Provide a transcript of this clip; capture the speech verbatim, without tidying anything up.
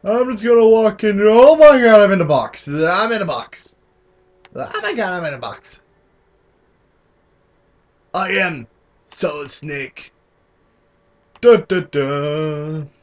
I'm just gonna walk in. Oh my god, I'm in a box. I'm in a box. Oh my god, I'm in a box. I am Solid Snake. Da da da.